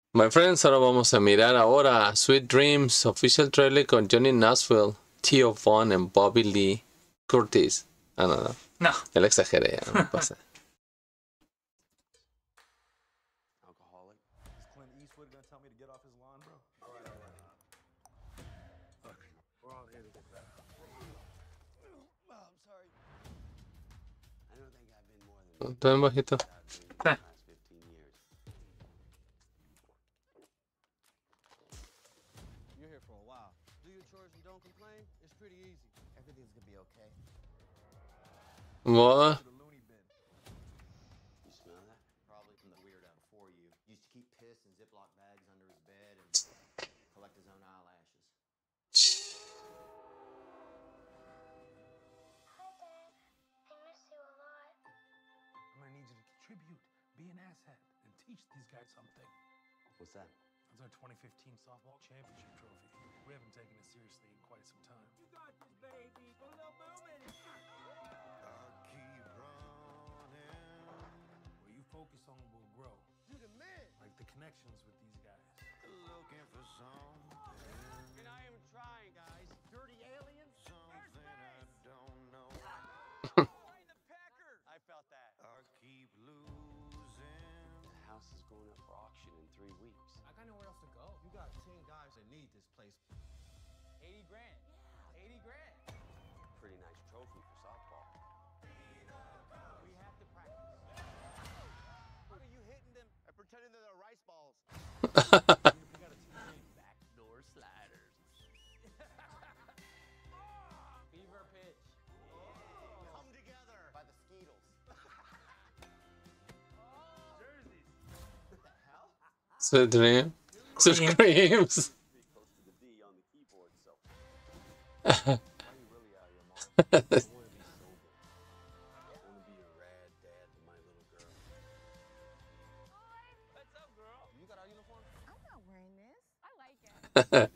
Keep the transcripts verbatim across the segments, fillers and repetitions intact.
My friends, ahora vamos a mirar ahora Sweet Dreams, official trailer con Johnny Knoxville, Theo Von and Bobby Lee Curtis. Ah, no, no. No. Ya lo exageré, no me pasa. Alcoholic. Is Clint Eastwood gonna tell me to get off his lawn, bro? All right, all right. Look, we're all here to get better. Oh, I'm sorry. I don't think I've been more than Está bien bajito. Eh. What? You smell that? Probably from the weirdo before you. Used to keep piss in Ziploc bags under his bed and collect his own eyelashes. Hi, Dad. I miss you a lot. I'm gonna need you to contribute, be an asset, and teach these guys something. What's that? That's our twenty fifteen softball championship trophy. We haven't taken it seriously in quite some time. You got this, baby. Put a little boom in it. Where you focus on will grow. You the man. Like the connections with these guys. Looking for something. And I am trying, guys. Dirty aliens. Something I don't know. Right in the pecker. I felt that. I keep losing. The house is going up for auction in three weeks. I got nowhere else to go. You got ten guys that need this place. eighty grand. eighty grand. Pretty nice trophy for softball. We have to practice. What are you hitting them and pretending they're rice balls? We gotta teach them backdoor sliders. Fever pitch. Come together by the Skeetles. Jerseys. What the hell? Sweet Dream. Sweet Dreams. Pretty close to the D on the keyboard, so. Are you really out of your mind? I want to be sober. I want to be a rad dad to my little girl. What's up, girl? You got our uniform? I'm not wearing this. I like it.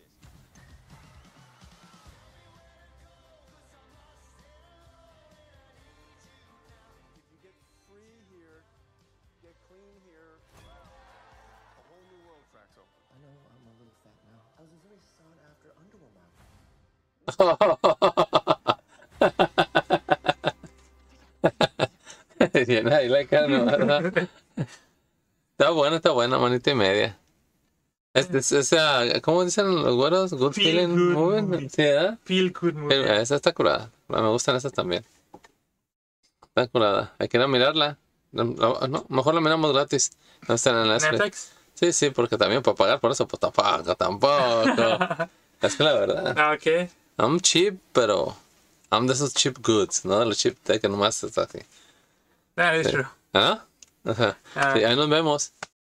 If you get free here, get clean here, a whole new world cracks open. I know I'm a little fat now. I was a very sought after underwear model. Bien, ahí la cara, ¿no? ¿Verdad? Está buena, está buena, manita y media. Este es esa, ¿cómo dicen los güeros? Good Feel feeling good movie. movie. Sí, ¿verdad? Feel good movie. Eh, Esa está curada. Me gustan esas también. Está curada. Hay que ir a mirarla. No, no, no, mejor la miramos gratis. No están en Netflix. Netflix. Sí, sí, porque también para pagar por eso, pues tampoco, tampoco. Es que la verdad, Ah, ok. I'm cheap, pero I'm de esos cheap goods, ¿no? De los cheap de que nomás está así. That is true. ¿Ah? Ajá. Ah. Sí, ahí nos vemos.